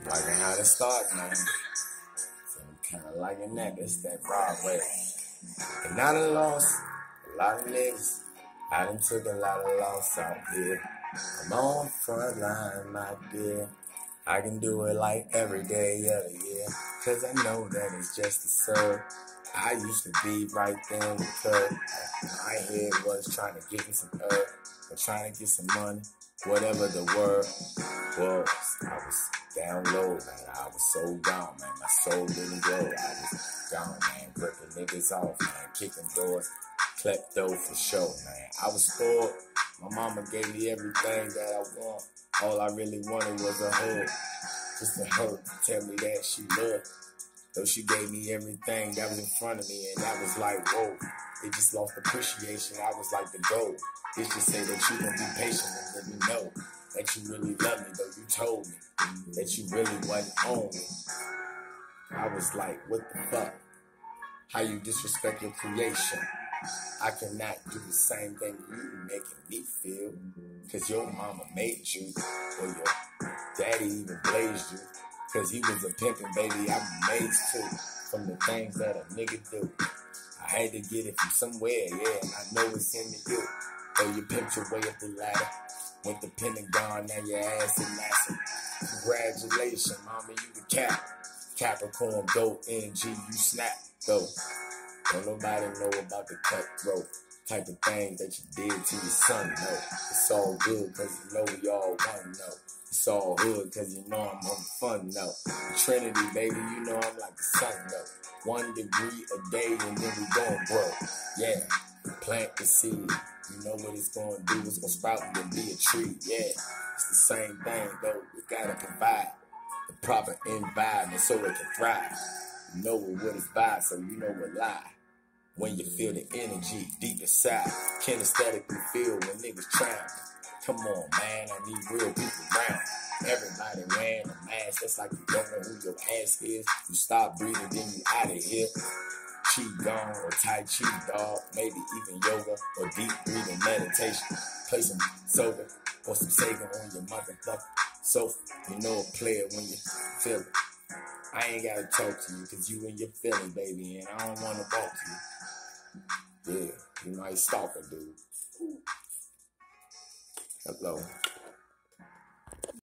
Liking how to start, man. So I'm kind of liking that. It's that Broadway. And I done lost a lot of niggas. I done took a lot of loss out here. I'm on front line, my dear. I can do it like every day of the year. Cause I know that it's just a sub. I used to be right there in the club. My head was trying to get me some herb, or trying to get some money, whatever the word was. I was down low, man. I was so down, man. My soul didn't glow. I was down, man. Ripping niggas off, man. Kicking doors, klepto for sure, man. I was spoiled. My mama gave me everything that I want. All I really wanted was a hug. Just a hug to tell me that she loved. Though she gave me everything that was in front of me, and I was like, whoa. It just lost appreciation. I was like the gold. It just say that you gonna be patient and let me know that you really love me, though you told me that you really wasn't on me. I was like, what the fuck? How you disrespect your creation? I cannot do the same thing you making me feel. Cause your mama made you, or your daddy even blazed you. Cause he was a pimpin', baby, I'm amazed too. From the things that a nigga do. I had to get it from somewhere, yeah, and I know it's in the you. Though you pimped your way up the ladder. Went to Pentagon, now your ass in NASA. Congratulations, mama, you the cap. Capricorn, go, NG, you snap, though. Don't nobody know about the cutthroat type of thing that you did to your son, no. It's all good, cause you know we all wanna know. It's all hood, cause you know I'm on the fun, no. Trinity, baby, you know I'm like the sun, no. 1 degree a day, and then we gon' grow. Yeah, plant the seed. You know what it's gonna do, it's gonna sprout and be a tree, yeah. It's the same thing, though. We gotta provide the proper environment so it can thrive. You know what it's by, so you know what lie. When you feel the energy deep inside, can aesthetically feel when niggas trying. Come on, man, I need real people around. Everybody wearing a mask, that's like you don't know who your ass is. You stop breathing, then you out of here. Qigong or Tai Chi, dog. Maybe even yoga or deep breathing meditation. Play some soda or some Sega on your motherfucker. So you know a player when you feel it. I ain't gotta talk to you cause you in your feeling, baby, and I don't wanna talk to you. Yeah, you might stalk a dude. Hello.